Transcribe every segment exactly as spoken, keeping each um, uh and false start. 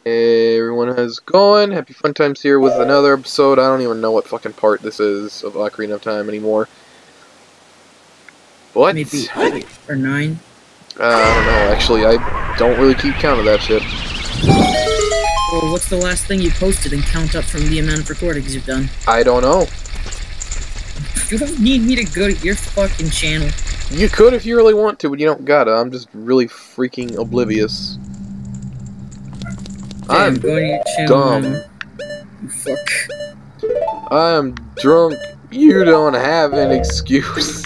Hey everyone, how's it going? Happy Fun Times here with another episode. I don't even know what fucking part this is of Ocarina of Time anymore. What? Maybe eight or nine? Uh, I don't know, actually. I don't really keep count of that shit. Well, what's the last thing you posted and count up from the amount of recordings you've done? I don't know. You don't need me to go to your fucking channel. You could if you really want to, but you don't gotta. I'm just really freaking oblivious. Okay, I'm, I'm going to your channel. dumb. You fuck. I'm drunk. You don't have an excuse.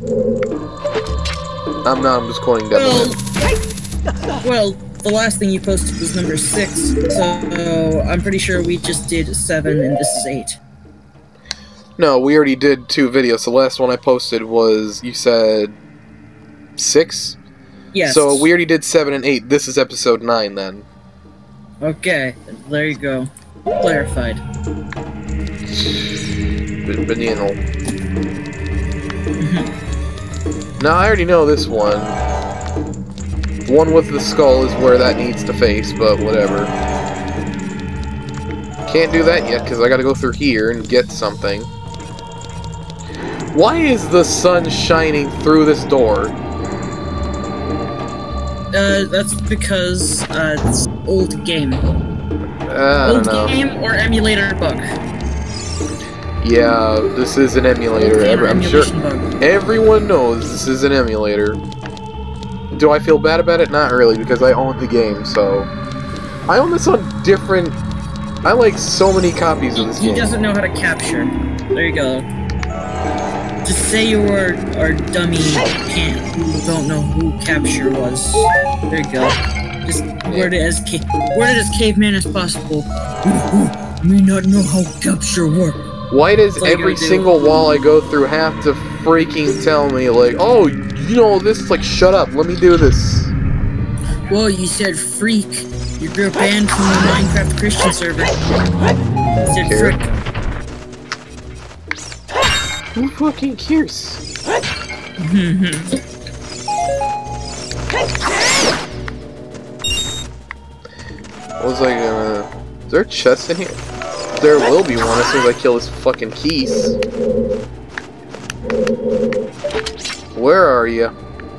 I'm not, I'm just quoting Well, Devil. well, the last thing you posted was number six, so I'm pretty sure we just did seven and this is eight. No, we already did two videos. The last one I posted was, you said, six? Yes. So we already did seven and eight. This is episode nine then. Okay, there you go. Clarified. Banana. Now I already know this one. One with the skull is where that needs to face, but whatever. Can't do that yet because I gotta go through here and get something. Why is the sun shining through this door? Uh, that's because, uh, it's old game. Uh, old I don't know. game or emulator bug. Yeah, this is an emulator. Every, I'm sure everyone knows this is an emulator. Do I feel bad about it? Not really, because I own the game, so... I own this on different... I like so many copies of this he game. He doesn't know how to capture. There you go. Just say you were our dummy can't who don't know who capture was. There you go. Just word it as ca word it as caveman as possible. Who may not know how capture works. Why does every single wall I go through have to freaking tell me, like, oh, you know, this, like, shut up, let me do this? Well, you said freak. You're banned from the Minecraft Christian server. You said Care. frick. Who fucking cares? Was I gonna... Is there a chest in here? There will be one as soon as I kill this fucking Keys. Where are you?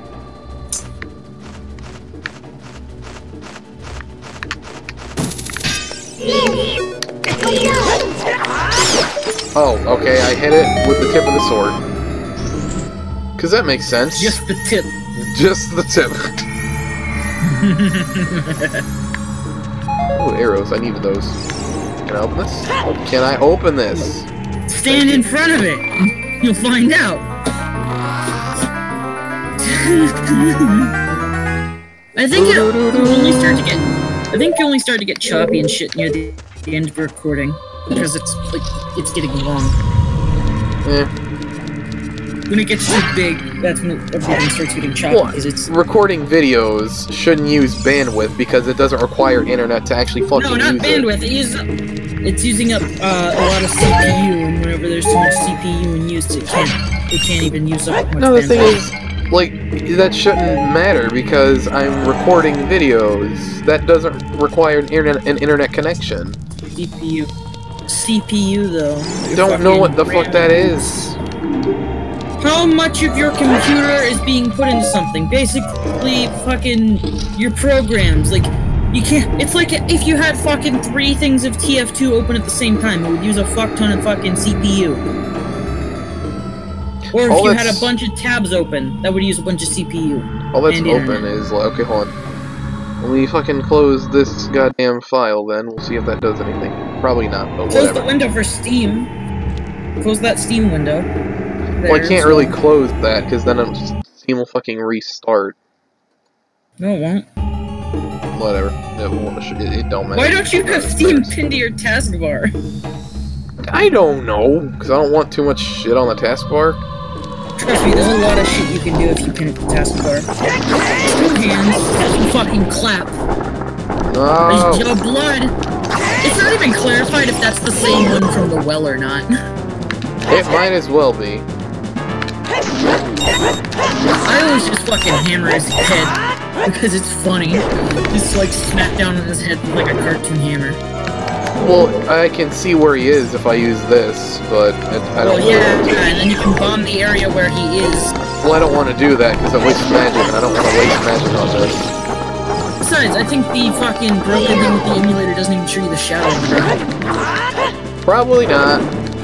Oh, okay, I hit it with the tip of the sword. Cause that makes sense. Just the tip. Just the tip. Oh, arrows, I needed those. Can I open this? Can I open this? Stand in front of it. You'll find out. I think it only start to get. I think you only start to get choppy and shit near the, the end of the recording because it's like it's getting long. Eh. When it gets too big, that's when everything starts getting choppy. Well, because it's recording videos shouldn't use bandwidth because it doesn't require internet to actually fucking no, not use bandwidth. It. It uses, it's using up uh, a lot of C P U, and whenever there's too much C P U in use, it can't. It can't even use up much No, the bandwidth. thing is, like, that shouldn't matter because I'm recording videos. That doesn't require an internet an internet connection. C P U. C P U though. Don't know what the fuck that is. How much of your computer is being put into something? Basically, fucking your programs. Like, you can't. It's like if you had fucking three things of T F two open at the same time, it would use a fuck ton of fucking C P U. Or if All you that's, had a bunch of tabs open, that would use a bunch of C P U. All that's and open internet. is like, okay, hold on. When we fucking close this goddamn file, then we'll see if that does anything. Probably not, but Close whatever. the window for Steam. Close that Steam window. There, Well, I can't so- really close that because then it'll just, Steam will fucking restart. No, it won't. Whatever. It, won't, it, it don't matter. Why don't you have Steam pinned to your taskbar? I don't know, because I don't want too much shit on the taskbar. Trust me, there's a lot of shit you can do if you pin it to the taskbar. Two hands, fucking clap. Oh. There's Joe Blood. It's not even clarified if that's the same one from the well or not. It might as well be. I always just fucking hammer his head because it's funny. Just like smack down on his head with like a cartoon hammer. Well, I can see where he is if I use this, but I, I don't. Well, yeah, yeah, and then you can bomb the area where he is. Well, I don't want to do that because it wastes magic, and I don't want to waste magic on this. Besides, I think the fucking broken thing with the emulator doesn't even show you the shadow anymore. Probably not.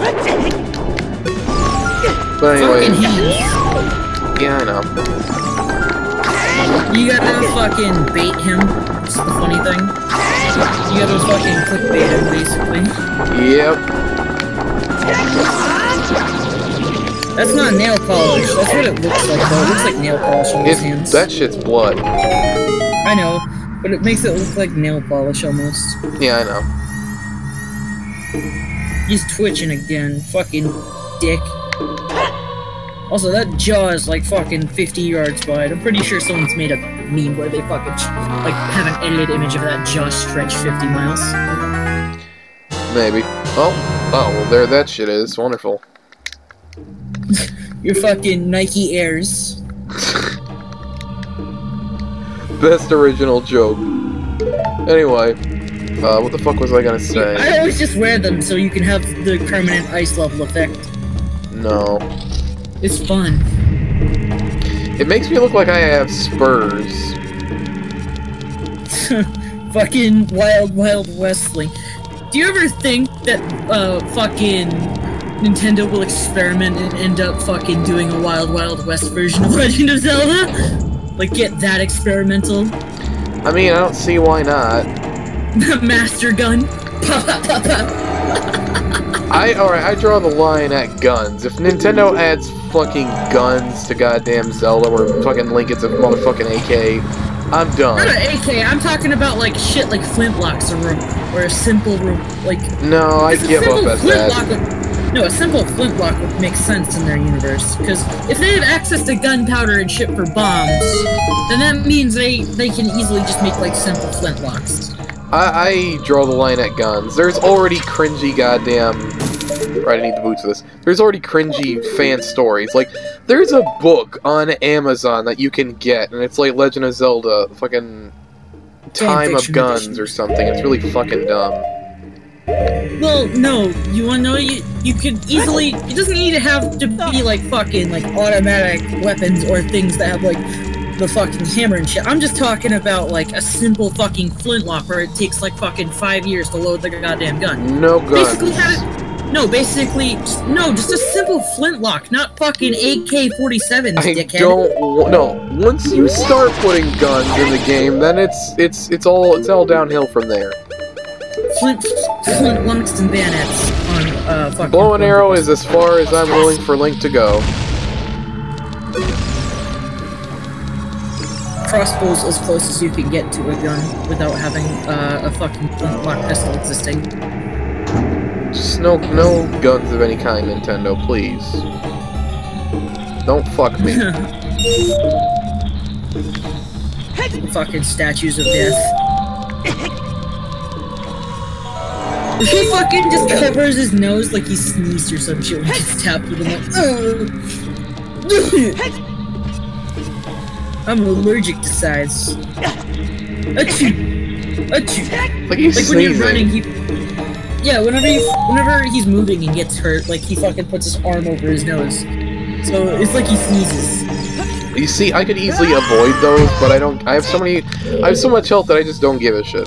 But anyway. Fucking hands. Yeah, I know. You gotta fucking bait him. It's the funny thing. You gotta fucking clickbait him, basically. Yep. That's not nail polish. That's what it looks like, though. It looks like nail polish on his It's, hands. that shit's blood. I know, but it makes it look like nail polish almost. Yeah, I know. He's twitching again. Fucking dick. Also, that jaw is like fucking fifty yards wide. I'm pretty sure someone's made a meme where they fucking like have an edited image of that jaw stretch fifty miles. Maybe. Oh, oh, well there that shit is. Wonderful. Your fucking Nike Airs. Best original joke. Anyway, uh, what the fuck was I gonna say? I always just wear them so you can have the permanent ice level effect. No. It's fun. It makes me look like I have spurs. Fucking Wild Wild Westling. Do you ever think that uh fucking Nintendo will experiment and end up fucking doing a Wild Wild West version of Legend of Zelda? Like get that experimental? I mean, I don't see why not. Master gun. I alright, I draw the line at guns. If Nintendo adds fucking guns to goddamn Zelda where fucking Link gets a motherfucking A K, I'm done. Not an A K, I'm talking about like shit like flintlocks or, or a simple like No, I give up at that. Would, no, a simple flintlock would make sense in their universe. Because if they have access to gunpowder and shit for bombs, then that means they, they can easily just make like simple flintlocks. I, I draw the line at guns. There's already cringy goddamn... Right, I need the boots for this. There's already cringy fan stories. Like, there's a book on Amazon that you can get, and it's like Legend of Zelda, fucking Time of Guns or something. It's really fucking dumb. Well, no, you wanna know, you, you could easily, it doesn't need to have to be like fucking like automatic weapons or things that have like the fucking hammer and shit. I'm just talking about like a simple fucking flintlock where it takes like fucking five years to load the goddamn gun. No guns. Basically have it, no, basically, just, no, just a simple flintlock, not fucking A K forty-sevens, I dickhead. don't, no, once you start putting guns in the game, then it's, it's, it's all, it's all downhill from there. Flint, flint, lumps, and bayonets on, uh, fucking... Bow and arrow is as far as I'm willing for Link to go. Crossbow's as close as you can get to a gun without having, uh, a fucking flintlock pistol existing. Just no, no guns of any kind, Nintendo, please. Don't fuck me. Fucking statues of death. If he fucking just covers his nose like he sneezed or some shit when he gets tapped with him like, oh. I'm allergic to size. Achoo! Achoo! Like he's like when sneezing. you're running, he... Yeah, whenever he, whenever he's moving and gets hurt, like he fucking puts his arm over his nose. So it's like he sneezes. You see, I could easily avoid those, but I don't. I have so many. I have so much health that I just don't give a shit.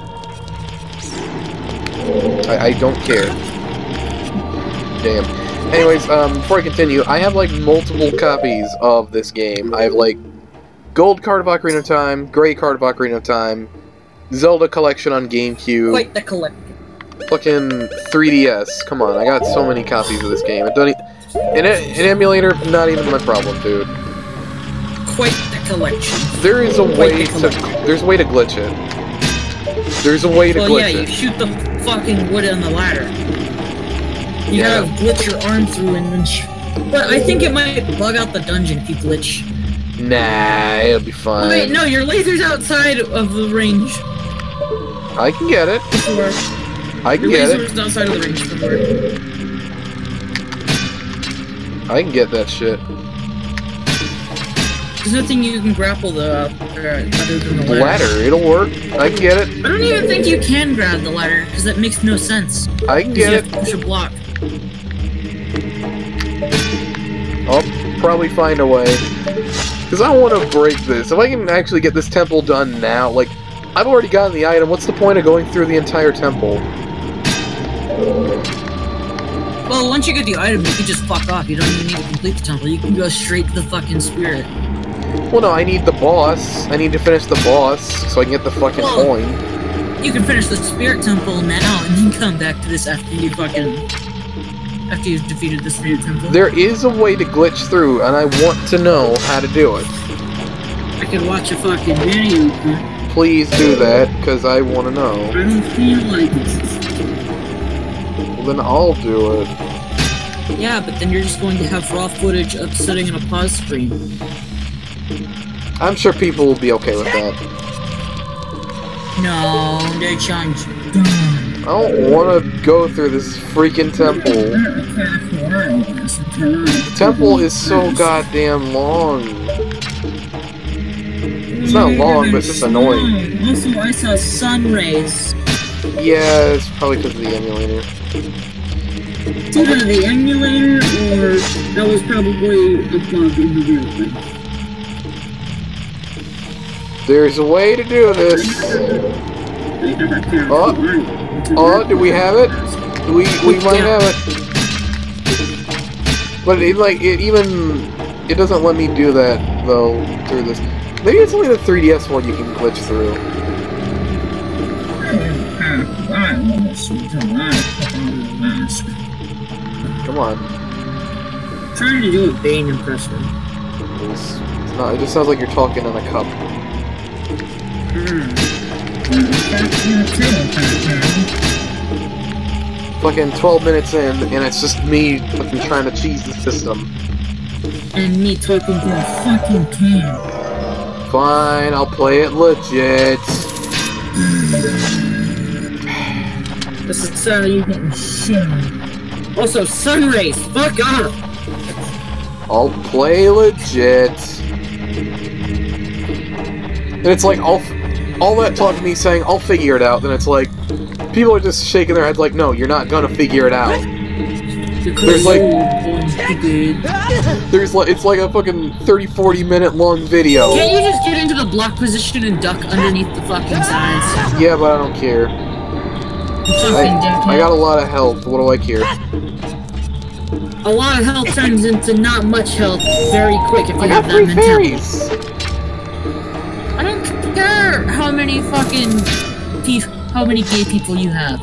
I, I don't care. Damn. Anyways, um, before I continue, I have like multiple copies of this game. I have like Gold Card of Ocarina of Time, Gray Card of Ocarina of Time, Zelda Collection on GameCube. Quite the collector. Fucking three D S. Come on, I got so many copies of this game. It don't e an, an emulator, not even my problem, dude. Quite the collection. There is a Quite way the to. There's a way to glitch it. There's a way to well, glitch yeah, it. you shoot the fucking wood on the ladder. You Yeah. gotta glitch your arm through and then. Sh but I think it might bug out the dungeon if you glitch. Nah, it'll be fine. Wait, no, your laser's outside of the range. I can get it. Before. I can Your get laser's it. outside of the range before. I can get that shit. There's nothing you can grapple the uh, other than the ladder. Ladder, it'll work. I get it. I don't even think you can grab the ladder, because that makes no sense. I can get you it. have to push a block. I'll probably find a way. Because I want to break this. If I can actually get this temple done now, like, I've already gotten the item, what's the point of going through the entire temple? Well, once you get the item, you can just fuck off. You don't even need to complete the temple. You can go straight to the fucking spirit. Well, no, I need the boss. I need to finish the boss so I can get the fucking well, coin. You can finish the spirit temple now and then come back to this after you fucking... after you've defeated the spirit temple. There is a way to glitch through, and I want to know how to do it. I could watch a fucking video. Please do that, because I want to know. I don't feel like it. Then I'll do it. Yeah, but then you're just going to have raw footage of sitting in a pause screen. I'm sure people will be okay with that. No, they're trying to... I don't want to go through this freaking temple. The temple is so goddamn long. It's not long, but it's just annoying. Also, I saw sun rays. Yeah, it's probably because of the emulator. It's either the emulator, or that was probably a bug in the development. There's a way to do this. Oh, oh, do we have it? We we might have it. But it like it even it doesn't let me do that though through this. Maybe it's only the three D S one you can glitch through. Come on. I'm trying to do a Bane impression. It's, it's not. It just sounds like you're talking in a cup. Fucking twelve minutes in, and it's just me fucking trying to cheese the system. And me talking to a fucking can. Fine, I'll play it legit. This is the sound of you getting shit. Also, sun rays, fuck off! I'll play legit. And it's like, I'll, all that talk of me saying, I'll figure it out, then it's like, people are just shaking their heads like, no, you're not gonna figure it out. There's like, there's like, it's like a fucking thirty, forty minute long video. Can't you just get into the block position and duck underneath the fucking sides? Yeah, but I don't care. I, I got a lot of health, what do I care? A lot of health turns into not much health very quick if you I have got that three mentality. fairies! I don't care how many fucking pe how many gay people you have.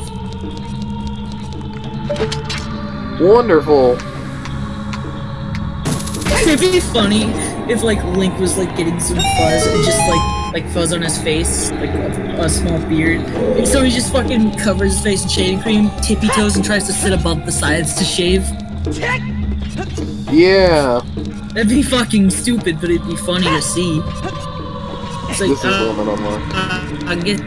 Wonderful. It'd be funny if like Link was like getting some fuzz and just like like fuzz on his face, like a, a small beard. And so he just fucking covers his face in shaving cream, tippy toes, and tries to sit above the sides to shave. Yeah. That'd be fucking stupid, but it'd be funny to see. It's like, This is uh, limit unlocked. uh, I get.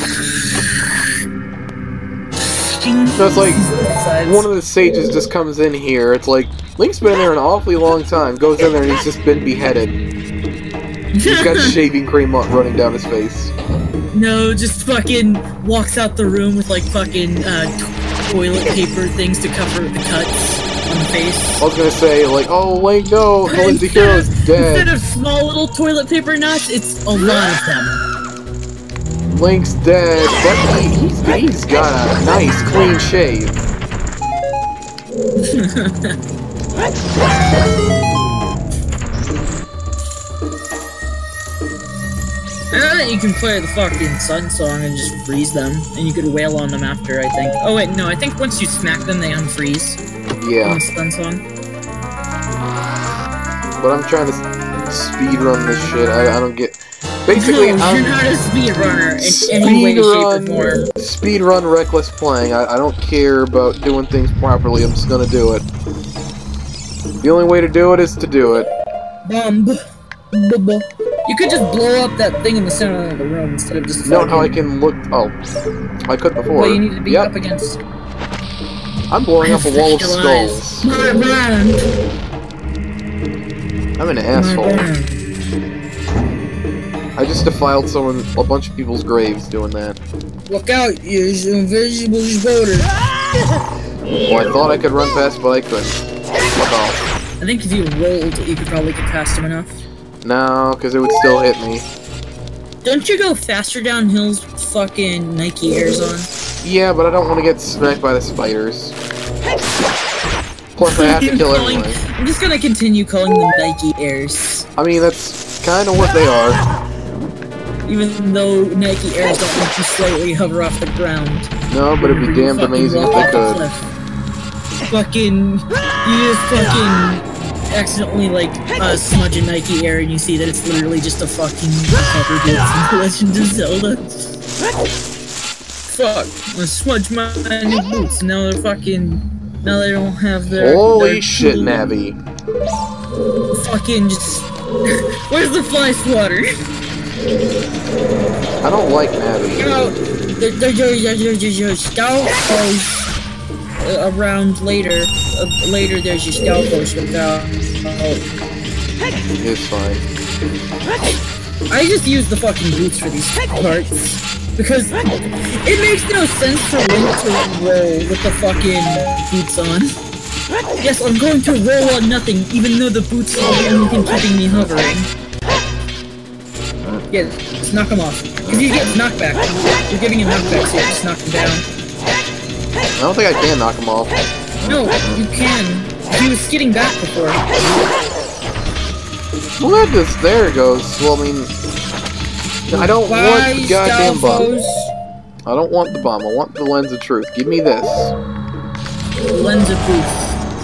So it's like, one of the sages just comes in here, it's like, Link's been in there an awfully long time, goes in there and he's just been beheaded. He's got shaving cream running down his face. No, just fucking walks out the room with like fucking uh, toilet paper things to cover the cuts on the face. I was gonna say, like, oh, Link, no, the Link the Hero's dead. Instead of small little toilet paper knots, it's a lot of them. Link's dead. That, he, he's, he's got a nice, clean shave. Uh, you can play the fucking Sun Song and just freeze them, and you could wail on them after, I think. Oh wait, no, I think once you smack them, they unfreeze. Yeah. On the Sun Song. But I'm trying to speedrun this shit. I, I don't get... Basically, no, I'm... you're not a speedrunner in any way, shape, or form. Speedrun reckless playing. I, I don't care about doing things properly. I'm just gonna do it. The only way to do it is to do it. Bomb. You could just blow up that thing in the center of the room instead of just. No, how I can look. Oh, I could before. Well, you need to be yep. up against. I'm blowing up a wall of skulls. My brand. I'm an asshole. I just defiled someone, a bunch of people's graves doing that. Look out, there's invisible voters. Well, I thought I could run past, but I couldn't. Fuck off. I think if you rolled, you could probably get past him enough. No, because it would still hit me. Don't you go faster down hills with fucking Nike Airs on? Yeah, but I don't want to get smacked by the spiders. Plus, I have to kill calling, everyone. I'm just gonna continue calling them Nike Airs. I mean, that's kind of what they are. Even though Nike Airs don't let you slightly hover off the ground. No, but it'd be damned amazing if they could. Fucking, you just fucking accidentally like uh, smudge a Nike Air and you see that it's literally just a fucking cover bit from Legend of Zelda. Fuck, I smudged my new boots and now they're fucking, now they don't have their. Holy their shit, cool, Navi. Fucking just. Where's the fly swatter? I don't like Navi. You know, there, there, there, there, there's your scout post uh, around later. Uh, later, there's your scout post without. It's fine. I just use the fucking boots for these parts because it makes no sense for Link to roll with the fucking boots on. Yes, I'm going to roll on nothing, even though the boots are the only thing keeping me hovering. Yeah, just knock him off. Because you get knockback. You're giving him knockback, so you just knock him down. I don't think I can knock him off. No, you can. He was skidding back before. Well, that just, there it goes. Well, I mean, I don't Bye, want the goddamn bomb. Stalfos. I don't want the bomb. I want the lens of truth. Give me this. The lens of truth.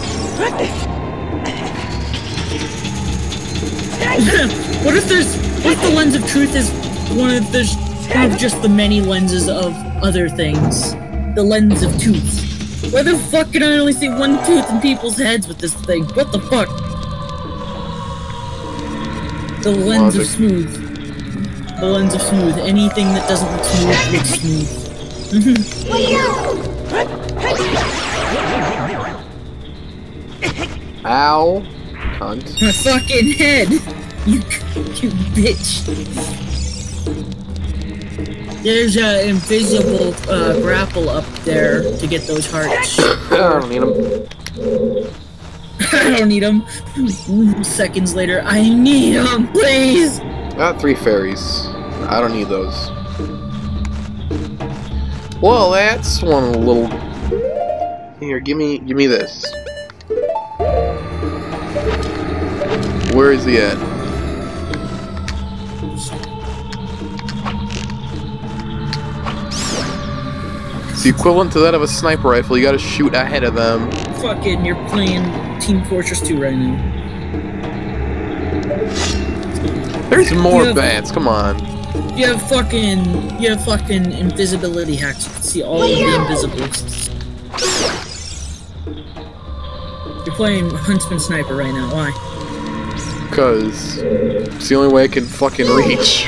What if there's... What if the lens of truth is one of there's one of just the many lenses of other things? The lens of tooth. Why the fuck can I only see one tooth in people's heads with this thing? What the fuck? The lens Logic. of smooth. The lens of smooth. Anything that doesn't look smooth looks smooth. Ow. Cunt. My fucking head! You, you bitch. There's an invisible uh, grapple up there to get those hearts. I don't need them. I don't need them. Seconds later, I need them, please! Got three fairies. I don't need those. Well, that's one little... Here, give me, give me this. Where is he at? It's the equivalent to that of a sniper rifle. You gotta shoot ahead of them. Fucking, you're playing Team Fortress two right now. There's more have, bats, come on. You have fucking, you have fucking invisibility hacks. You can see all of the invisibles. You're playing Huntsman Sniper right now, why? Because it's the only way I can fucking reach.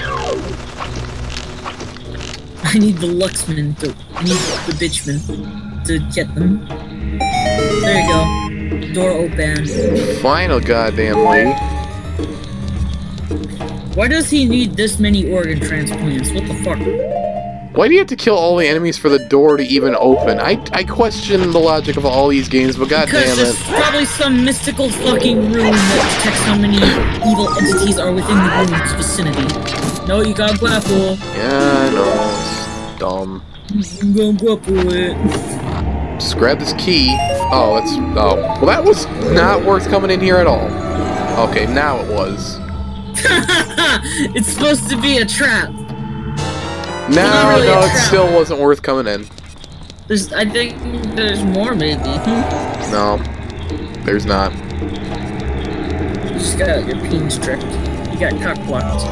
I need the Luxman to, I need the Bitchman to get them. There you go. Door open. Final goddamnly. Why does he need this many organ transplants? What the fuck? Why do you have to kill all the enemies for the door to even open? I I question the logic of all these games, but goddamn Because there's it. probably some mystical fucking room that detects how many evil entities are within the room's vicinity. No, you got grapple. Yeah, I know. It's dumb. I'm gonna grapple it. Just grab this key. Oh, it's... Oh. Well, that was not worth coming in here at all. Okay, now it was. It's supposed to be a trap. No, really no, a it trap. still wasn't worth coming in. There's, I think there's more, maybe. No, there's not. You just got your peens tricked. You got cock blocked.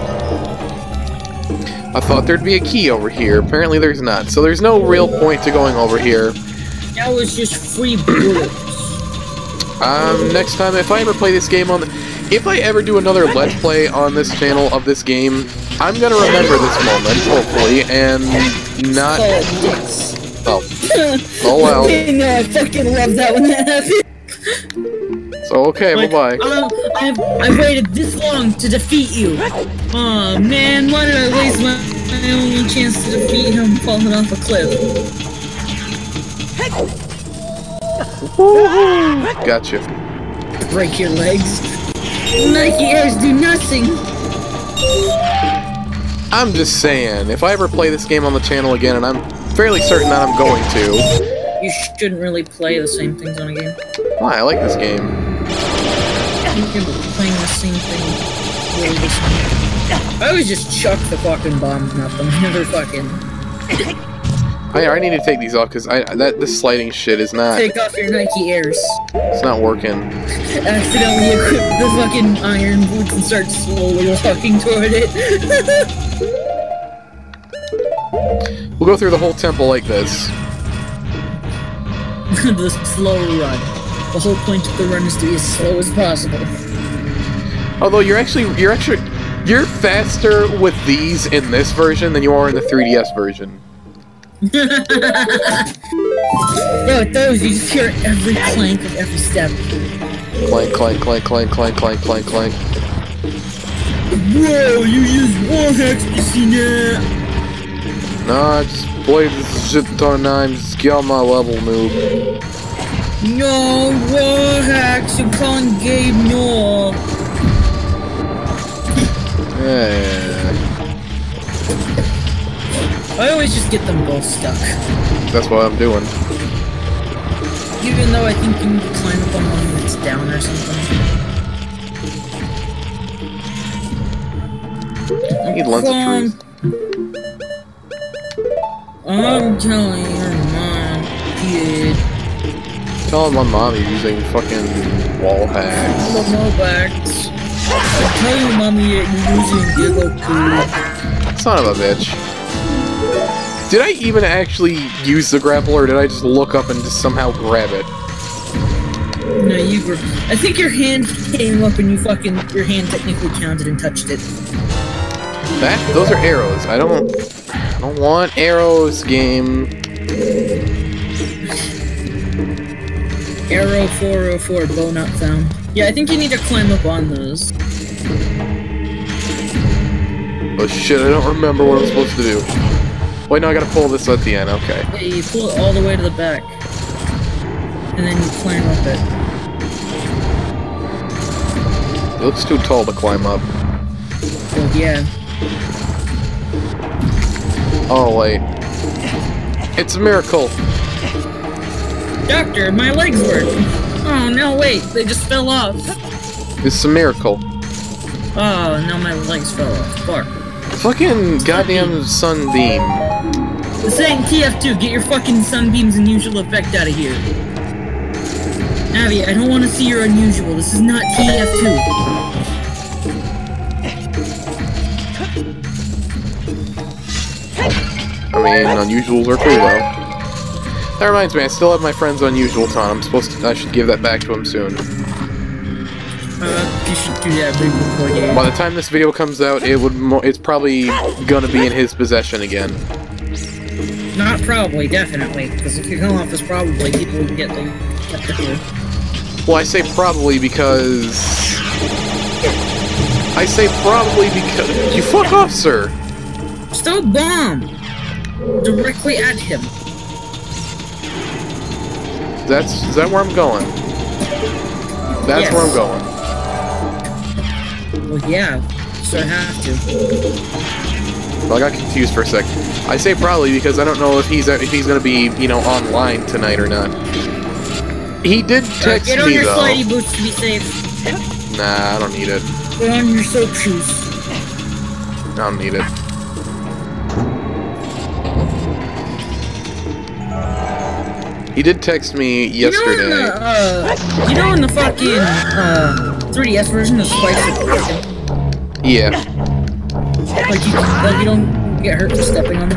I thought there'd be a key over here. Apparently there's not. So there's no real point to going over here. That was just free bullets. Um, next time, if I ever play this game on the... If I ever do another Let's Play on this channel of this game, I'm gonna remember this moment, hopefully, and not... Oh. Oh well. No, I fucking love that when that happened. So, okay, like, bye-bye. Um, I've, I've waited this long to defeat you. Oh man, why did I waste my, my only chance to defeat him falling off a cliff? Woohoo! Gotcha. Break your legs. Nike Airs do nothing. I'm just saying, if I ever play this game on the channel again, and I'm fairly certain that I'm going to... You shouldn't really play the same things on a game. Why? I like this game. You're playing the same thing. Really the same. I always just chuck the fucking bomb at them. Never fucking... I, I need to take these off, because I that this sliding shit is not... Take off your Nike Airs. It's not working. Accidentally equip the fucking iron boots and start slowly walking toward it. We'll go through the whole temple like this. The slow run. The whole point of the run is to be as slow as possible. Although you're actually you're actually you're faster with these in this version than you are in the three D S version. Yeah, with those you just hear every clank of every step. Clank, clank, clank, clank, clank, clank, clank, clank. Whoa, you use wall hacks to see that? Nah, I just played this shit a ton of times. Get on my level, noob. No, wall hacks, you can't game no. Yeah. I always just get them both stuck. That's what I'm doing. Even though I think you need to climb up on one that's down or something. I need lens of truth. I'm telling your mom, kid. Telling my mom you're using fucking wall hacks. No, no backs. I tell your mommy that you're using Giggle Son of a bitch. Did I even actually use the grapple, or did I just look up and just somehow grab it? No, you were. I think your hand came up and you fucking. Your hand technically counted and touched it. That? Those are arrows. I don't. I don't want arrows, game. Arrow four oh four, bow not found. Yeah, I think you need to climb up on those. Oh shit, I don't remember what I'm supposed to do. Wait, no, I gotta pull this at the end, okay. Yeah, you pull it all the way to the back. And then you climb up it. It looks too tall to climb up. Well, yeah. Oh, wait. It's a miracle! Doctor, my legs work! Oh, no, wait, they just fell off. It's a miracle. Oh, no, my legs fell off. Fuck. Fucking goddamn sunbeam. It's saying T F two, get your fucking sunbeams and usual effect out of here. Abby, I don't want to see your unusual. This is not T F two. I mean, unusuals are cool, though. That reminds me, I still have my friend's unusual ton. I'm supposed to- I should give that back to him soon. Uh, you should do that right before you... By the time this video comes out, it would mo it's probably gonna be in his possession again. Not probably, definitely. Because if you come off as probably, people would get the... Get the clue. Well, I say probably because... I say probably because... You fuck off, sir! Still bomb! Directly at him. That's... Is that where I'm going? That's Yes. where I'm going. Well, yeah. So I have to. Well, I got confused for a sec. I say probably because I don't know if he's if he's gonna be, you know, online tonight or not. He did text uh, get on me your though. slidey boots to be safe. Nah, I don't need it. Put on your soap shoes. I don't need it. He did text me yesterday. You know in the, uh, you know in the fucking uh, three D S version, the spikes are broken. Yeah. Like you, like you don't get hurt for stepping on them.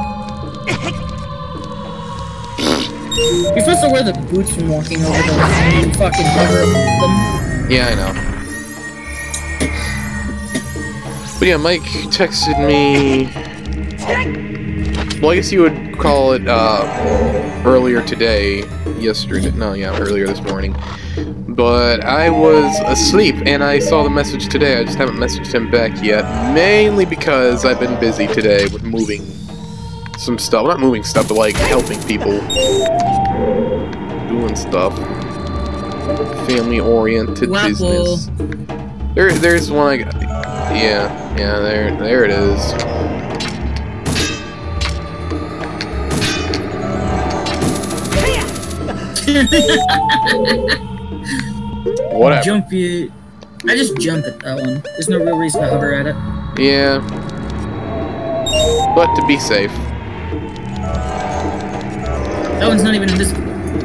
You're supposed to wear the boots when walking over them, and you fucking hover above them. Yeah, I know. But yeah, Mike texted me... Well, I guess you would call it, uh, earlier today, yesterday, no, yeah, earlier this morning, but I was asleep and I saw the message today. I just haven't messaged him back yet, mainly because I've been busy today with moving some stuff. Not moving stuff, but like helping people. Doing stuff. Family-oriented business. There, there's one I got. Yeah, yeah, there, there it is. Whatever. Jump it. I just jump at that one. There's no real reason to hover at it. Yeah. But to be safe. That one's not even invisible.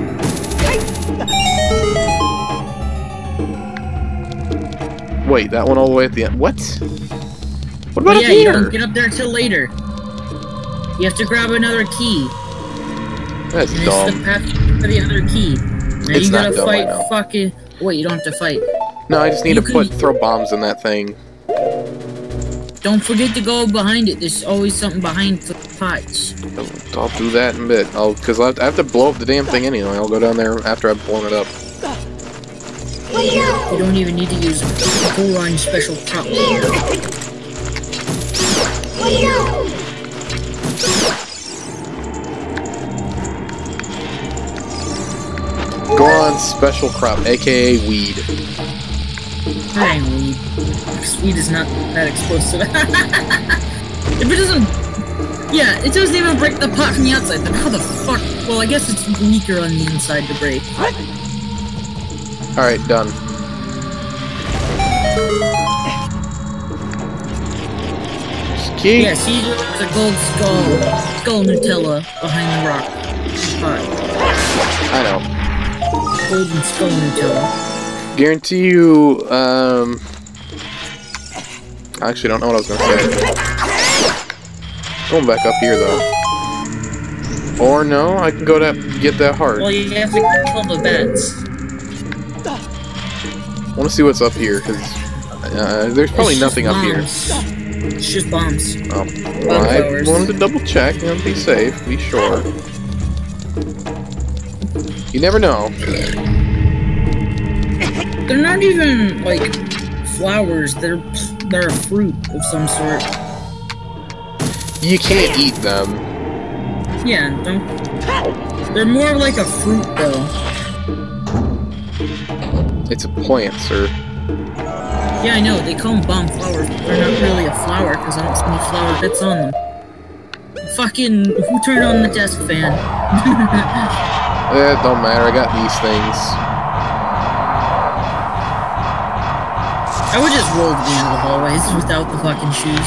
Wait, that one all the way at the end. What? What about oh, up yeah, here? You don't get up there till later. You have to grab another key. That's and dumb. It's the path for the other key. Now It's you not gotta dumb, fight I know. fucking. Wait, you don't have to fight. No, I just need You to can- put throw bombs in that thing. Don't forget to go behind it. There's always something behind the pots. I'll, I'll do that in a bit. I'll, cause I'll have, to, I have to blow up the damn thing anyway. I'll go down there after I've blown it up. You don't even need to use a full line special prop. Go on, special crop, aka weed. That ain't weed. Weed is not that explosive. If it doesn't... Yeah, it doesn't even break the pot from the outside, then how the fuck... Well, I guess it's weaker on the inside to break. Alright, done. Key? Yeah, see, there's a gold skull. Skull Nutella behind the rock. Pot. I know. Golden skull Nutella. Guarantee you, um... I actually don't know what I was gonna say. Going back up here, though. Or no, I can go to get that heart. Well, you have to kill the bats. I want to see what's up here, because uh, there's probably It's nothing just up here. bombs. It's just bombs. Oh. Well, I flowers. wanted to double check and be safe, be sure. You never know. They're not even, like, flowers. They're, they're a fruit of some sort. You can't eat them. Yeah, don't... They're more like a fruit, though. It's a plant, sir. Yeah, I know, they call them bomb flowers, but they're not really a flower, because I don't see any flower bits on them. Fucking... Who turned on the desk fan? Eh, it don't matter, I got these things. I would just roll to the end of the hallways without the fucking shoes.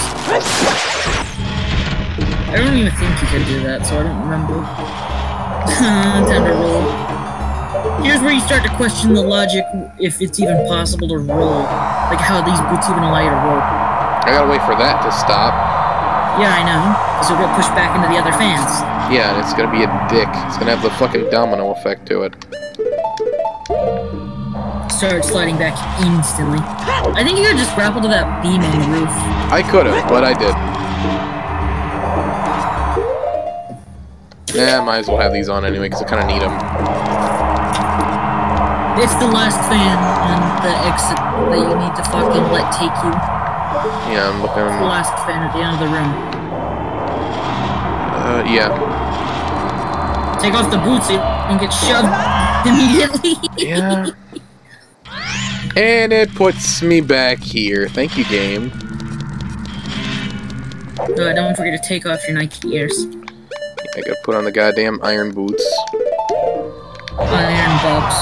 I don't even think you could do that, so I don't remember. Time to roll. Here's where you start to question the logic, if it's even possible to roll. Like how these boots even allow you to roll. I gotta wait for that to stop. Yeah, I know. Because it'll get pushed back into the other fans. Yeah, and it's gonna be a dick. It's gonna have the fucking domino effect to it. Start sliding back instantly. I think you could just grapple to that beam on the roof. I could've, but I did. Yeah, might as well have these on anyway, because I kinda need them. It's the last fan on the exit that you need to fucking let take you. Yeah, I'm looking... The last fan at the end of the room. Uh, yeah. Take off the boots so you don't get shoved immediately. Yeah. And it puts me back here. Thank you, game. Uh, don't forget to take off your Nike Airs. I gotta put on the goddamn iron boots. Iron boots.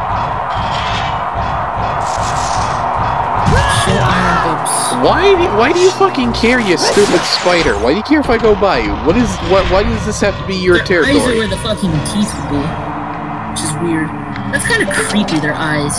Shit, iron boots. Why do, why do you fucking care, you stupid spider? Why do you care if I go by you? What is what? Why does this have to be your Their territory? eyes are where the fucking teeth would be. Which is weird. That's kind of creepy, their eyes.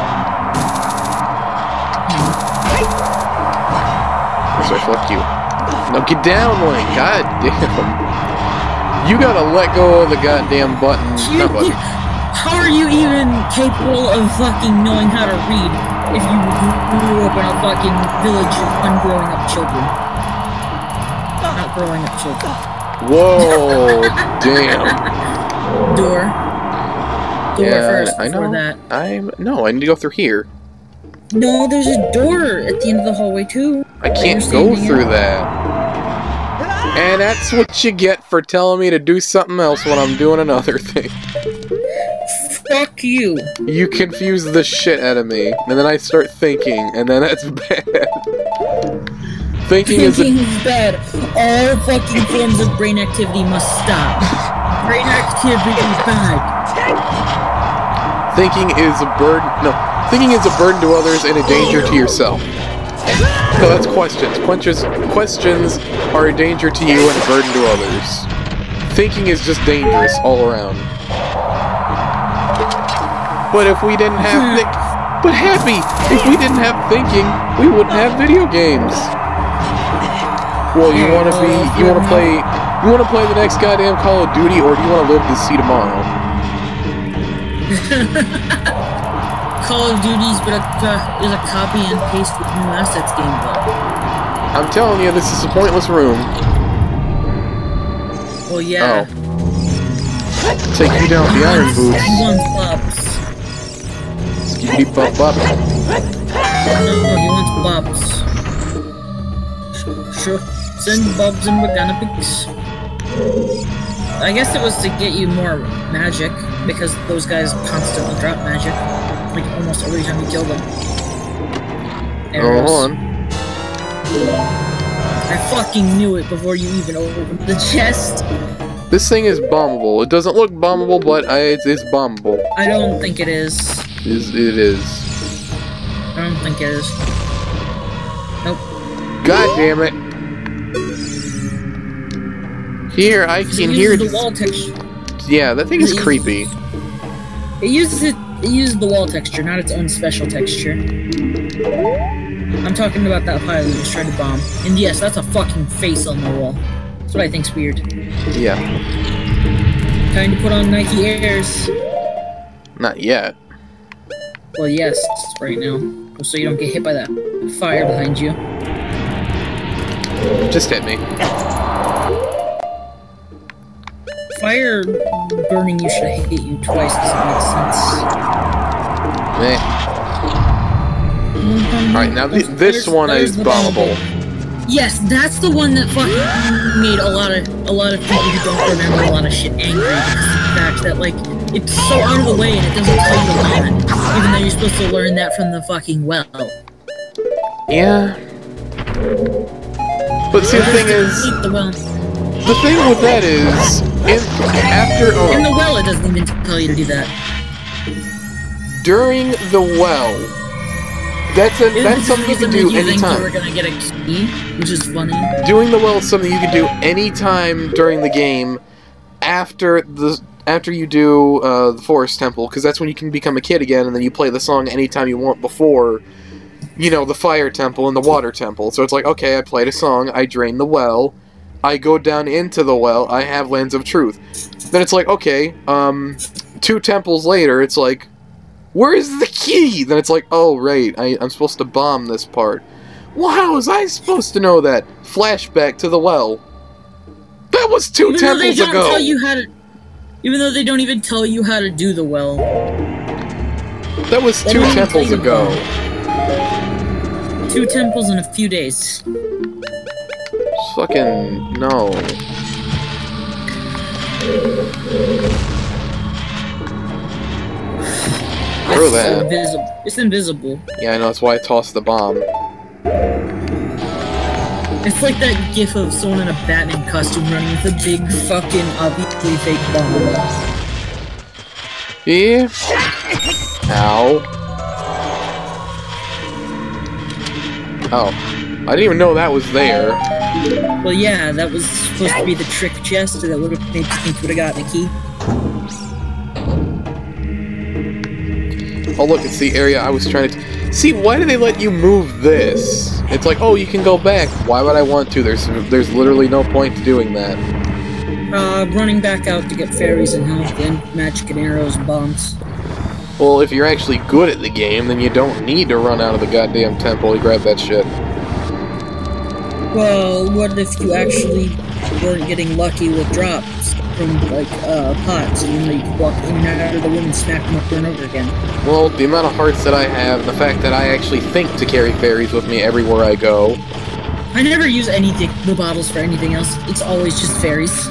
So fuck you. No, get down, Link. God damn. You gotta let go of the goddamn button. You, Not button. you, how are you even capable of fucking knowing how to read if you grew up in a fucking village of ungrowing up children? Not growing up children. Whoa, damn. Door. door yeah, first I before know. that. I'm no, I need to go through here. No, there's a door at the end of the hallway too. I can't go through that. And that's what you get for telling me to do something else when I'm doing another thing. Fuck you. You confuse the shit out of me, and then I start thinking, and then that's bad. Thinking is, Thinking is bad. All fucking forms of brain activity must stop. Brain activity is bad. Thinking is a burden. No, thinking is a burden to others and a danger to yourself. No, that's questions. Questions, questions are a danger to you and a burden to others. Thinking is just dangerous all around. But if we didn't have thi- but Happy, if we didn't have thinking, we wouldn't have video games. Well, you want to be, you want to play, you want to play the next goddamn Call of Duty, or do you want to live to see tomorrow? Call of Duty's but a, uh, is a copy and paste with new assets game though. I'm telling you, this is a pointless room. Well, yeah. Oh. Take you down the iron boots. He wants bubs. Skibbity bop bop. No, he wants bubs. Sure. Send bubs and banana pigs. I guess it was to get you more magic, because those guys constantly drop magic. Like, almost every time you kill them. Arrows. Go on. I fucking knew it before you even opened the chest. This thing is bombable. It doesn't look bombable, but I, it's, it's bombable. I don't think it is. It is. It is. I don't think it is. Nope. God damn it. Here, I can it hear the wall texture. Yeah, that thing is it creepy. Uses, it uses it. It uses the wall texture, not its own special texture. I'm talking about that pilot who was trying to bomb. And yes, that's a fucking face on the wall. That's what I think's weird. Yeah. Time to put on Nike Airs. Not yet. Well, yes, right now. So you don't get hit by that fire behind you. Just hit me. Fire burning you should hit you twice, doesn't make sense. Meh. Alright, now th this one is bombable. Yes, that's the one that fucking made a lot of a lot of people who don't remember a lot of shit angry, because of the fact that, like, it's so out of the way and it doesn't tell you to learn it, even though you're supposed to learn that from the fucking well. Yeah. But see, the thing is, The, well. the thing with that is, in, after oh, in the well, it doesn't even tell you to do that. During the well, that's a that's something you can do you anytime. Think you were gonna get a key, which is funny. Doing the well is something you can do anytime during the game, after the after you do uh, the Forest Temple, because that's when you can become a kid again, and then you play the song anytime you want before, you know, the Fire Temple and the Water Temple. So it's like, okay, I played a song, I drain the well, I go down into the well, I have Lands of Truth. Then it's like, okay, um, two temples later, it's like, where is the key? Then it's like, oh, right, I, I'm supposed to bomb this part. Well, how was I supposed to know that? Flashback to the well. That was two even temples though they don't ago! Tell you how to, even though they don't even tell you how to do the well. That was They two don't even temples tell you ago. how. Two temples in a few days. Fucking no. Throw It's that. invisible. It's invisible. Yeah, I know, that's why I tossed the bomb. It's like that gif of someone in a Batman costume running with a big fucking obviously fake bomb. Yeah. Ow. Oh. I didn't even know that was there. Well, yeah, that was supposed to be the trick chest that would have made you think you would have gotten a key. Oh, look, it's the area I was trying to... T See, why do they let you move this? It's like, oh, you can go back. Why would I want to? There's there's literally no point to doing that. Uh, running back out to get fairies and health and magic and arrows and bombs. Well, if you're actually good at the game, then you don't need to run out of the goddamn temple to grab that shit. Well, what if you actually weren't getting lucky with drops? from like uh, pots, and then you walk in and out of the room and smack them over and over again. Well, the amount of hearts that I have, and the fact that I actually think to carry fairies with me everywhere I go. I never use anything, the bottles for anything else. It's always just fairies.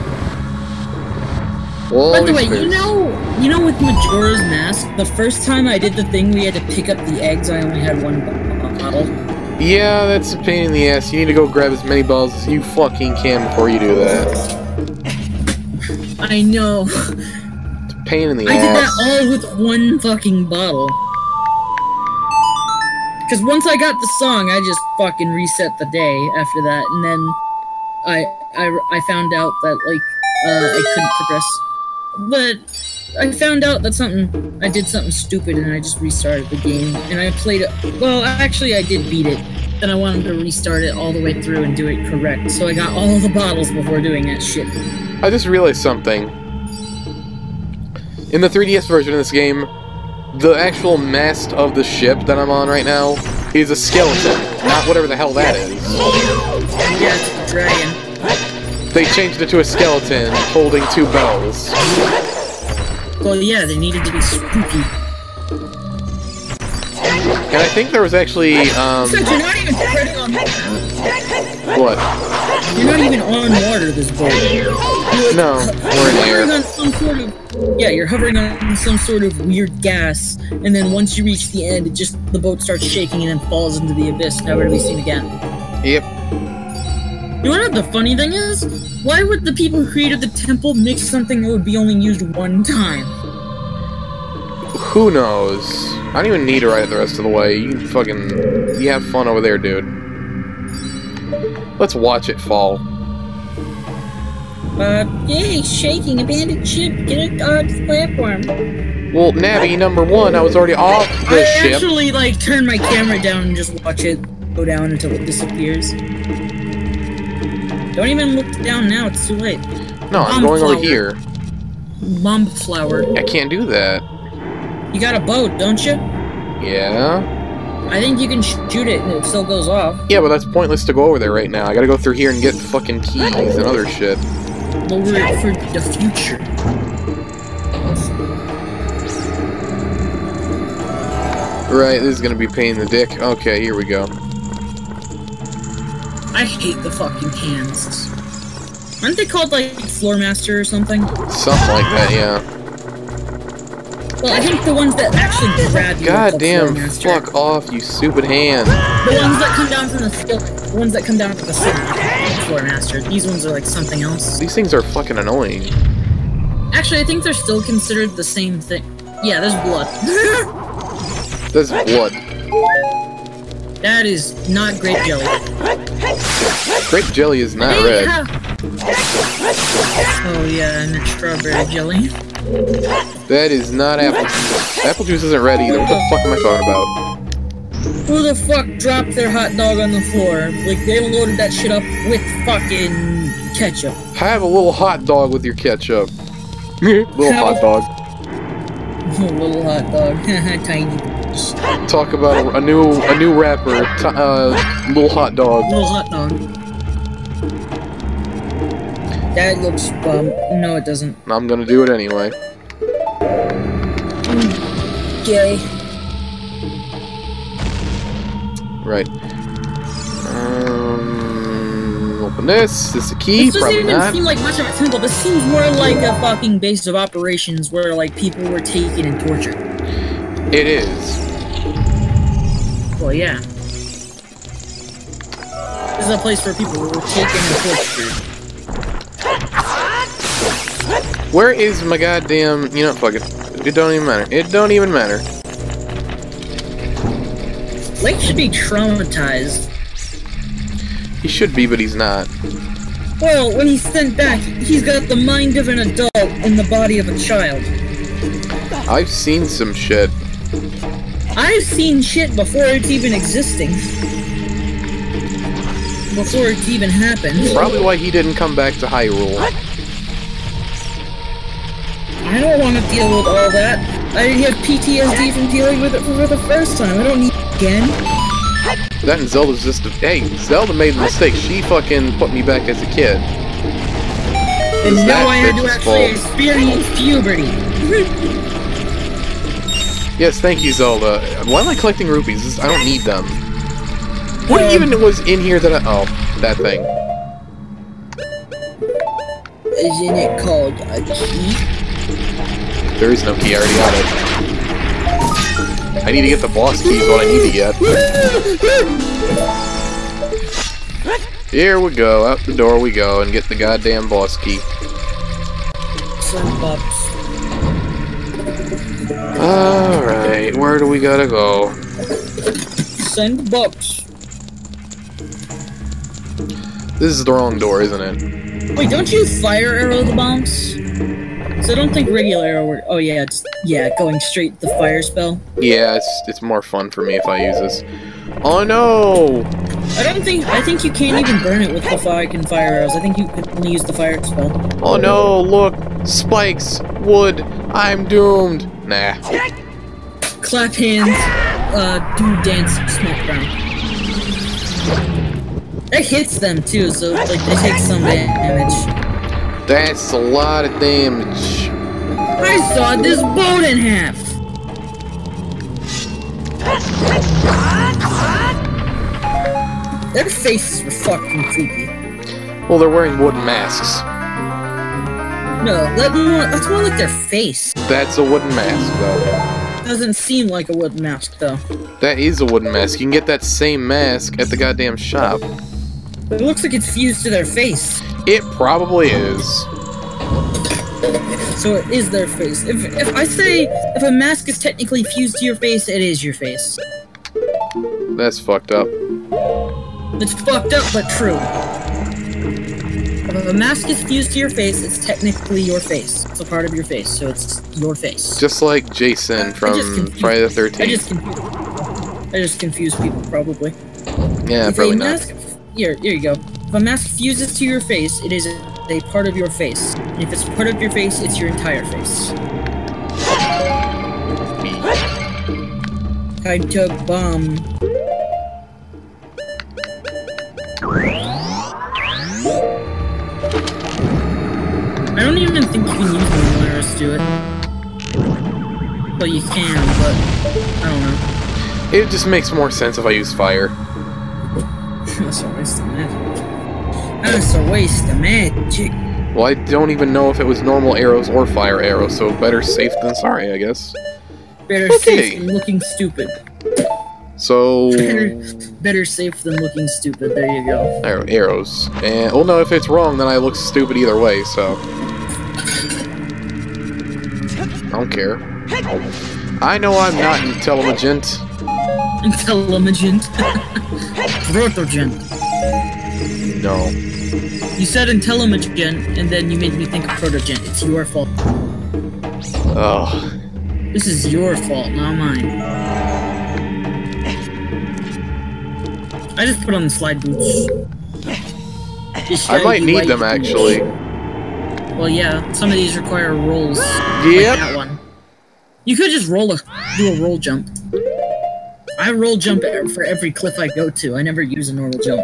Well, By the way, fairies. you know, you know, with Majora's Mask, the first time I did the thing we had to pick up the eggs, I only had one bottle. Yeah, that's a pain in the ass. You need to go grab as many balls as you fucking can before you do that. I know. It's a pain in the I ass. did that all with one fucking bottle. Because once I got the song, I just fucking reset the day after that, and then I I, I found out that, like, uh, I couldn't progress. But I found out that something, I did something stupid, and I just restarted the game, and I played it, well, actually I did beat it, then I wanted to restart it all the way through and do it correct, so I got all the bottles before doing that shit. I just realized something. In the three D S version of this game, the actual mast of the ship that I'm on right now is a skeleton, not whatever the hell that is. Yeah, it's a dragon. They changed it to a skeleton holding two bells. Well, yeah, they needed to be spooky. And I think there was actually, um... Since you're not even treading on water. What? You're not even on water, this boat. No, we're in air. Hovering on some sort of, yeah, you're hovering on some sort of weird gas, and then once you reach the end, it just, the boat starts shaking and then falls into the abyss, never to be seen again. Yep. You know what the funny thing is? Why would the people who created the temple make something that would be only used one time? Who knows? I don't even need to ride it the rest of the way. You can fucking... You have fun over there, dude. Let's watch it fall. Uh, yay, shaking, abandoned ship, get it on the platform. Well, Nabby, number one, I was already off the I ship. actually, like, turn my camera down and just watch it go down until it disappears. Don't even look down now, it's too late. No, I'm Bomb going flower. over here. Bomb flower. I can't do that. You got a boat, don't you? Yeah? I think you can shoot it and it still goes off. Yeah, but that's pointless to go over there right now. I gotta go through here and get fucking keys and other shit. Lower it for the future. Right, this is gonna be a pain in the dick. Okay, here we go. I hate the fucking cans. Aren't they called, like, Floor Master or something? Something like that, yeah. Well, I think the ones that actually grab you are God called damn, Floor Master. fuck off, you stupid hand. The ones that come down from the ceiling. The ones that come down from the ceiling are called Floor Master. These ones are, like, something else. These things are fucking annoying. Actually, I think they're still considered the same thing. Yeah, there's blood. That's blood. That is not grape jelly. Grape jelly is not Hey, red. ha- Oh yeah, and it's strawberry jelly. That is not apple juice. Apple juice isn't red either. What the fuck am I talking about? Who the fuck dropped their hot dog on the floor? Like, they loaded that shit up with fucking ketchup. Have a little hot dog with your ketchup. Little hot dog. Little hot dog. Tiny. Talk about a, a new a new rapper. T uh, little hot dog. Little hot dog. That looks bum. No, it doesn't. I'm gonna do it anyway. Gay. Right. Um, open this. This is a key. This doesn't Probably even not. seem like much of a temple. This seems more like a fucking base of operations where, like, people were taken and tortured. It is. Well, yeah. This is a place where people were taken and tortured. Where is my goddamn... You know, fuck it. It don't even matter. It don't even matter. Link should be traumatized. He should be, but he's not. Well, when he's sent back, he's got the mind of an adult and the body of a child. I've seen some shit. I've seen shit before it's even existing. Before it's even happened. Probably why he didn't come back to Hyrule. I don't want to deal with all that. I have P T S D from dealing with it for the first time. I don't need it again. That and Zelda's just a... Hey, Zelda made a mistake. She fucking put me back as a kid. And that now I had to bitch's actually fault. experience puberty. Yes, thank you, Zelda. Why am I collecting rupees? This- I don't need them. What Um, even was in here that I... Oh, that thing. Isn't it called a key? There is no key, I already got it. I need to get the boss key is what I need to get. Here we go, out the door we go, and get the goddamn boss key. Some bucks. Alright, where do we gotta go? Send bucks. This is the wrong door, isn't it? Wait, don't you fire arrow the bombs? So I don't think regular arrow works. Oh yeah, it's yeah, going straight the fire spell. Yeah, it's it's more fun for me if I use this. Oh no! I don't think I think you can't even burn it with the fire and fire arrows. I think you can only use the fire spell. Oh no, look! Spikes! Wood! I'm doomed! Nah. Clap hands, uh, do dance, smack ground. That hits them too, so like they take some damage. That's a lot of damage. I sawed this boat in half! Their faces were fucking creepy. Well, they're wearing wooden masks. No, that more, that's more like their face. That's a wooden mask, though. Doesn't seem like a wooden mask, though. That is a wooden mask. You can get that same mask at the goddamn shop. It looks like it's fused to their face. It probably is. So it is their face. If, if I say if a mask is technically fused to your face, it is your face. That's fucked up. It's fucked up, but true. If a mask is fused to your face, it's technically your face. It's a part of your face, so it's your face. Just like Jason from Friday the thirteenth. I just confuse, I just confuse people, probably. Yeah, if probably a not. mask, here, here you go. If a mask fuses to your face, it is a, a part of your face. And if it's part of your face, it's your entire face. I took bomb. I don't even think you can use normal arrows to do it. Well, you can, but I don't know. It just makes more sense if I use fire. That's a waste of magic. That's a waste of magic. Well, I don't even know if it was normal arrows or fire arrows, so better safe than sorry, I guess. Better Okay. safe than looking stupid. So... Better, better safe than looking stupid. There you go. Arrow, arrows. And, well, no, if it's wrong, then I look stupid either way, so... I don't care. I know I'm not intelligent. Intelligent. Protogent. No. You said intelligent, and then you made me think of protogent. It's your fault. Ugh. This is your fault, not mine. I just put on the slide boots. Just I might shaggy need white them, boots. actually. Well, yeah, some of these require rolls. Yep. Like that one. You could just roll a, do a roll jump. I roll jump for every cliff I go to. I never use a normal jump.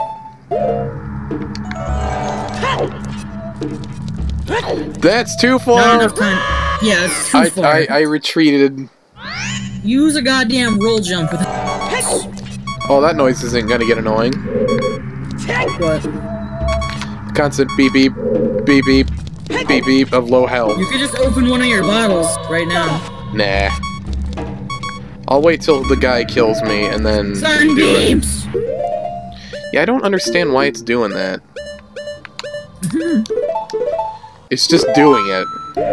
That's too far! Not enough time. Yeah, it's too I, far. I, I retreated. Use a goddamn roll jump with. Oh, that noise isn't gonna get annoying. What? Constant beep beep, beep beep, beep beep of low health. You could just open one of your bottles right now. Nah. I'll wait till the guy kills me and then do it. Sunbeams! Yeah, I don't understand why it's doing that. It's just doing it.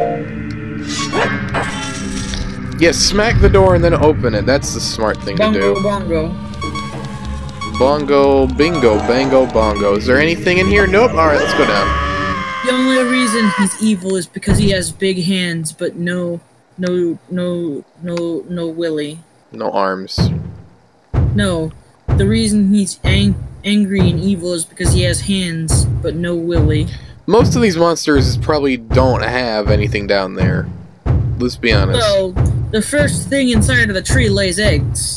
Yeah, smack the door and then open it. That's the smart thing Bongo, to do. bongo. Bongo, bingo, bango, bongo. Is there anything in here? Nope. Alright, let's go down. The only reason he's evil is because he has big hands, but no, no, no, no, no willy. No arms. No, the reason he's ang angry and evil is because he has hands, but no willy. Most of these monsters probably don't have anything down there. Let's be honest. So, the first thing inside of the tree lays eggs.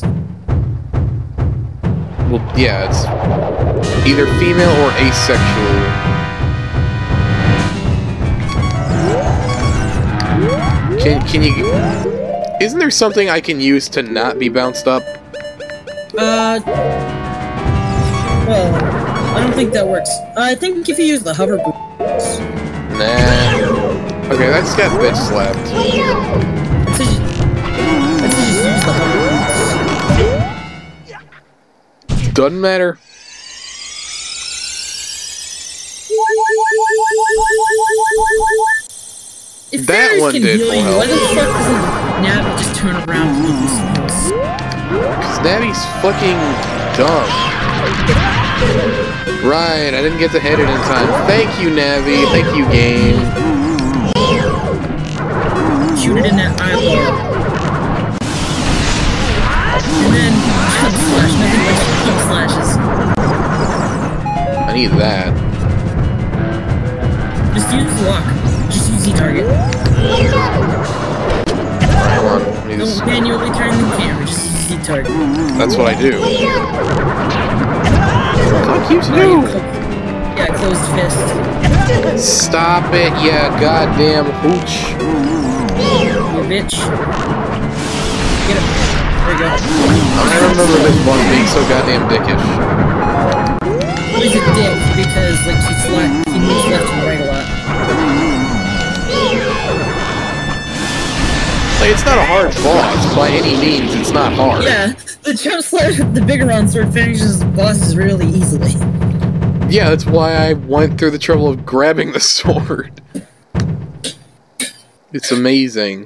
Well, yeah, it's either female or asexual. Can, can you... Isn't there something I can use to not be bounced up? Uh... Well, I don't think that works. I think if you use the hover boots... Nah. Okay, that just got bitch slapped. Let's just, let's just use the hover boots. Doesn't matter. If that fairies one can did heal full you, health. why the fuck doesn't Navi just turn around and give you smokes? Cause Navi's fucking dumb. Right, I didn't get to hit it in time. Thank you, Navi. Thank you, game. Shoot it in that eyeball. And then jump slash, nothing but jump slashes. I need that. Just use lock. Just use the target. Alright, hold on. Let me just... Don't manually turn the camera, just use the target. That's what I do. Fuck you too! Yeah, closed fist. Stop it, yeah, goddamn hooch. You bitch. Get him. There you go. I remember this one being so goddamn dickish. He's a dick because, like, he's left, he moves left and right a lot. Like, it's not a hard boss, by any means, it's not hard. Yeah, the jump slash with the bigger round sword finishes the bosses really easily. Yeah, that's why I went through the trouble of grabbing the sword. It's amazing.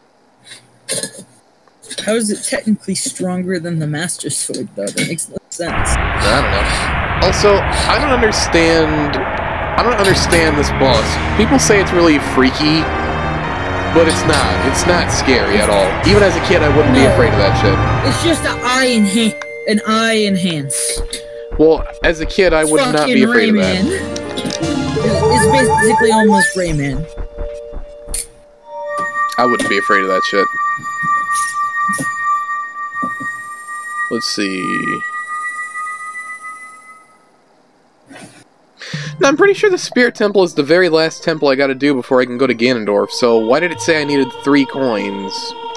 How is it technically stronger than the Master Sword, though? That makes no sense. I don't know. Also, I don't understand... I don't understand this boss. People say it's really freaky, but it's not. It's not scary at all. Even as a kid, I wouldn't no, be afraid of that shit. It's just an eye and ha an eye and hands. Well, as a kid, I would Fucking not be afraid Rayman. of that. It's basically almost Rayman. I wouldn't be afraid of that shit. Let's see... Now, I'm pretty sure the Spirit Temple is the very last temple I gotta do before I can go to Ganondorf, so why did it say I needed three coins?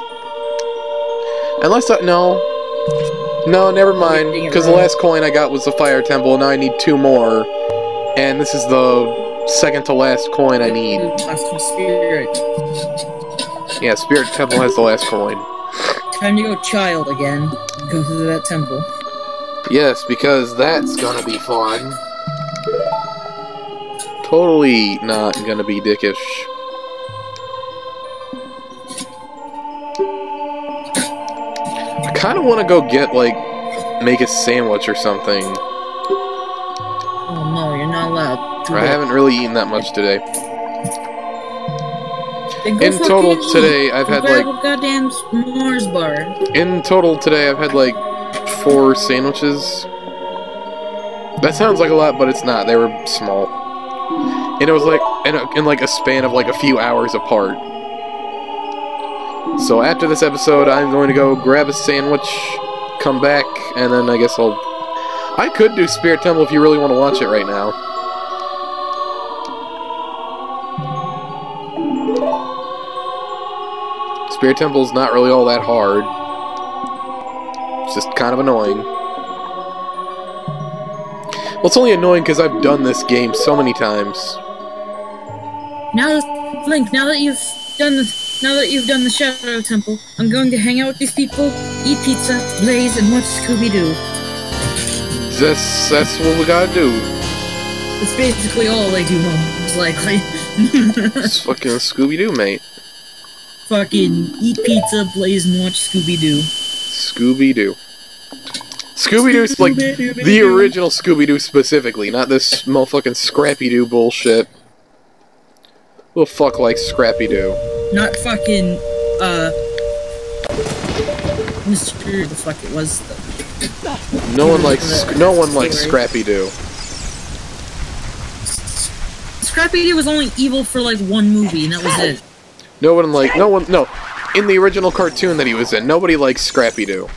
Unless I... no. No, never mind, because the last coin I got was the Fire Temple, and now I need two more. And this is the second to last coin I need. Spirit. Yeah, Spirit Temple has the last coin. Time to go child again. Go through that temple. Yes, because that's gonna be fun. Totally not gonna be dickish. I kinda wanna go get, like, make a sandwich or something. Oh no, you're not allowed. I haven't really eaten that much today. Then go In total fucking today, eat. I've had, Grab like... a goddamn Mars bar. In total today, I've had, like, four sandwiches. That sounds like a lot, but it's not. They were small. And it was like in, a, in like a span of like a few hours apart. So after this episode, I'm going to go grab a sandwich, come back, and then I guess I'll... I could do Spirit Temple if you really want to watch it right now. Spirit Temple's not really all that hard. It's just kind of annoying. Well, it's only annoying because I've done this game so many times. Now, Link, now that you've done the, now that you've done the Shadow Temple, I'm going to hang out with these people, eat pizza, blaze, and watch Scooby-Doo. That's that's what we gotta do. It's basically all they do, most likely. It's fucking Scooby-Doo, mate. Fucking eat pizza, blaze, and watch Scooby-Doo. Scooby-Doo. Scooby-Doo's like the original Scooby-Doo specifically, not this motherfucking Scrappy-Doo bullshit. Who the fuck likes Scrappy-Doo? Not fucking, uh... Mister the fuck it was. The... No one likes, no one likes Scrappy-Doo. Scrappy-Doo was only evil for like one movie, and that was it. No one like, no one, no. In the original cartoon that he was in, nobody likes Scrappy-Doo.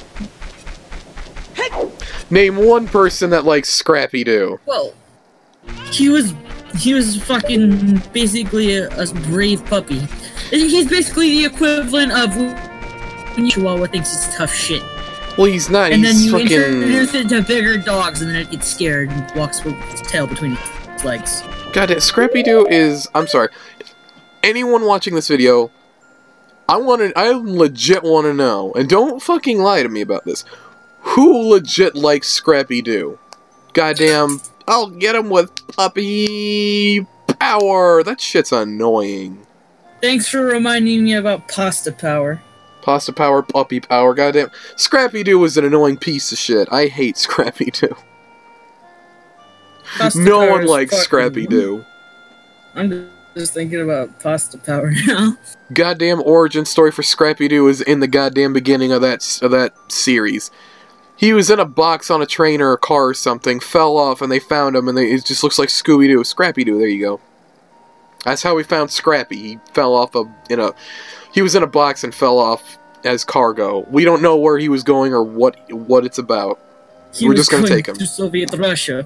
Name one person that likes Scrappy-Doo. Well, he was he was fucking basically a, a brave puppy. He's basically the equivalent of when you Chihuahua thinks it's tough shit. Well, he's not. And he's then you fucking... introduce it to bigger dogs, and then it gets scared and walks with its tail between its legs. God, Scrappy-Doo is... I'm sorry. Anyone watching this video, I want to... I legit want to know, and don't fucking lie to me about this. Who legit likes Scrappy-Doo? Goddamn... I'll get him with puppy power! That shit's annoying. Thanks for reminding me about pasta power. Pasta power, puppy power, goddamn. Scrappy-Doo is an annoying piece of shit. I hate Scrappy-Doo. No one likes fucking... Scrappy-Doo. I'm just thinking about pasta power now. Goddamn origin story for Scrappy-Doo is in the goddamn beginning of that of that series. He was in a box on a train or a car or something, fell off, and they found him, and they, it just looks like Scooby-Doo. Scrappy-Doo, there you go. That's how we found Scrappy. He fell off a, in a... He was in a box and fell off as cargo. We don't know where he was going or what what it's about. He We're was just gonna going take him. to Soviet Russia.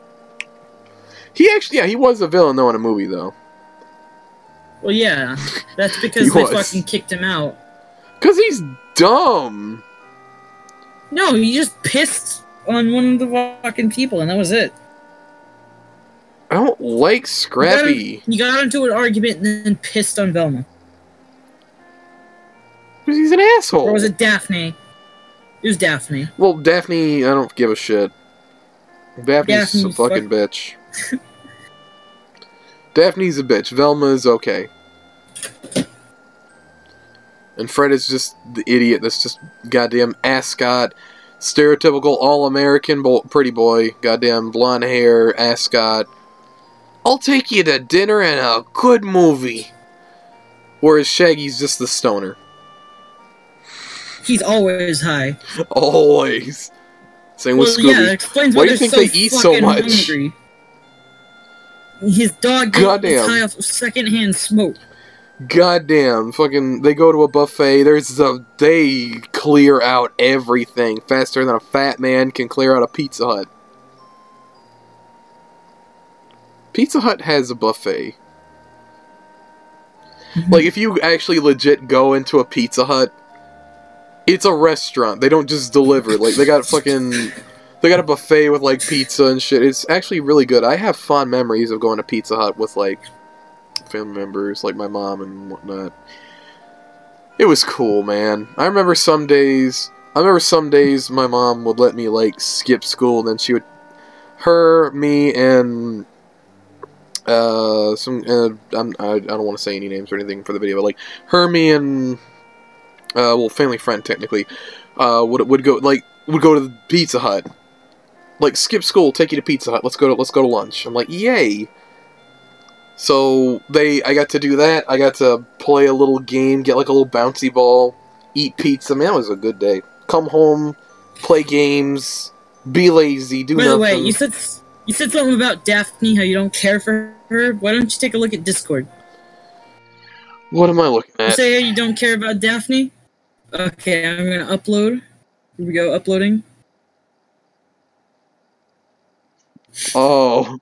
He actually, yeah, he was a villain, though, in a movie, though. Well, yeah. That's because they fucking kicked him out. Because he's dumb. No, he just pissed on one of the fucking people, and that was it. I don't like Scrappy. You got, got into an argument and then pissed on Velma. Because he's an asshole. Or was it Daphne? It was Daphne. Well, Daphne, I don't give a shit. Daphne's Daphne, a fucking fuck. bitch. Daphne's a bitch. Velma is okay. And Fred is just the idiot that's just goddamn ascot, stereotypical all-American bo pretty boy, goddamn blonde hair, ascot. I'll take you to dinner and a good movie. Whereas Shaggy's just the stoner. He's always high. Always. Same well, with Scooby. Yeah, it explains why why do you think so they eat so much? Hungry. His dog gets high off of secondhand smoke. Goddamn, fucking, they go to a buffet, there's a, they clear out everything faster than a fat man can clear out a Pizza Hut. Pizza Hut has a buffet. Like, if you actually legit go into a Pizza Hut, it's a restaurant. They don't just deliver. Like, they got fucking... They got a buffet with, like, pizza and shit. It's actually really good. I have fond memories of going to Pizza Hut with, like, family members, like my mom and whatnot. It was cool, man. I remember some days... I remember some days my mom would let me, like, skip school, and then she would... Her, me, and... Uh, some... Uh, I'm, I, I don't want to say any names or anything for the video, but, like, her, me, and... Uh, well, family friend, technically, uh, would, would go, like, would go to the Pizza Hut. Like, skip school, take you to Pizza Hut, let's go to, let's go to lunch. I'm like, yay! So, they, I got to do that, I got to play a little game, get, like, a little bouncy ball, eat pizza, man, it was a good day. Come home, play games, be lazy, do By nothing. By the way, you said, you said something about Daphne, how you don't care for her. Why don't you take a look at Discord? What am I looking at? You say you don't care about Daphne? Okay, I'm gonna upload. Here we go, uploading. Oh.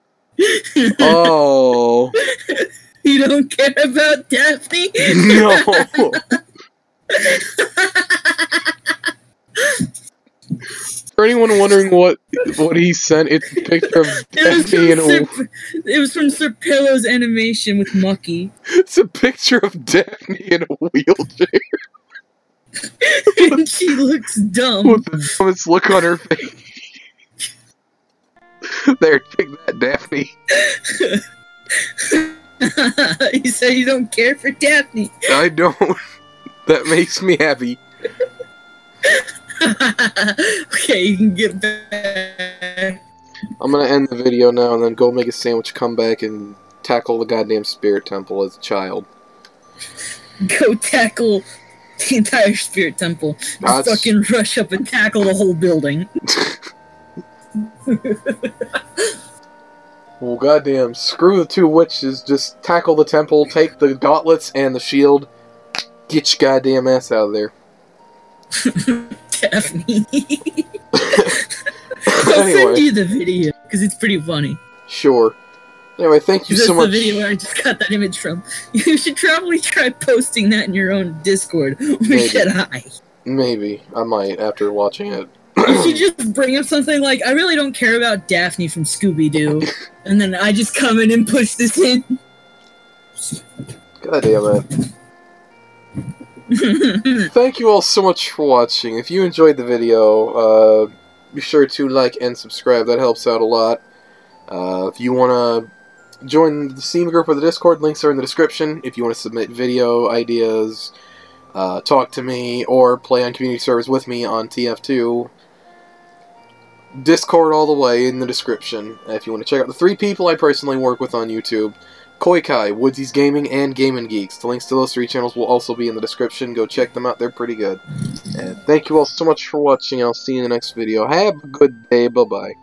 Oh. You don't care about Daphne? No. For anyone wondering what what he sent, it's a picture of Daphne in a... Sir, it was from Sir Pillow's animation with Mucky. It's a picture of Daphne in a wheelchair. And she looks dumb. With the dumbest look on her face. There, take that, Daphne. You say you don't care for Daphne. I don't. That makes me happy. Okay, you can get back. I'm gonna end the video now and then go make a sandwich, come back, and tackle the goddamn spirit temple as a child. Go tackle the entire spirit temple. Just That's... fucking rush up and tackle the whole building. Well, goddamn, screw the two witches, just tackle the temple, take the gauntlets and the shield, get your goddamn ass out of there. Daphne. I'll Anyway. send you the video, because it's pretty funny. Sure. Anyway, thank you That's so much. That's the video where I just got that image from. You should probably try posting that in your own Discord. We should I. Maybe. I might after watching it. You should just bring up something like, I really don't care about Daphne from Scooby-Doo. And then I just come in and push this in. God damn it. Thank you all so much for watching. If you enjoyed the video, uh, be sure to like and subscribe. That helps out a lot. Uh, if you want to join the Steam group or the Discord, links are in the description. If you want to submit video ideas, uh, talk to me, or play on community servers with me on T F two, Discord all the way in the description. If you want to check out the three people I personally work with on YouTube, Koi Kai, Woodsy's Gaming, and Game Geeks. The links to those three channels will also be in the description. Go check them out, they're pretty good. And thank you all so much for watching. I'll see you in the next video. Have a good day, bye-bye.